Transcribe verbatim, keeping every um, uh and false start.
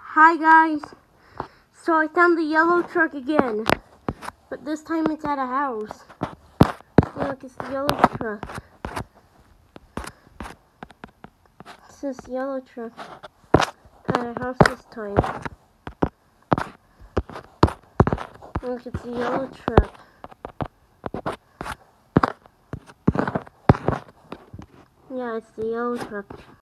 Hi guys, so I found the yellow truck again, but this time it's at a house. See, look, it's the yellow truck. It's this yellow truck at a house this time. Look, it's the yellow truck. Yeah, it's the yellow truck.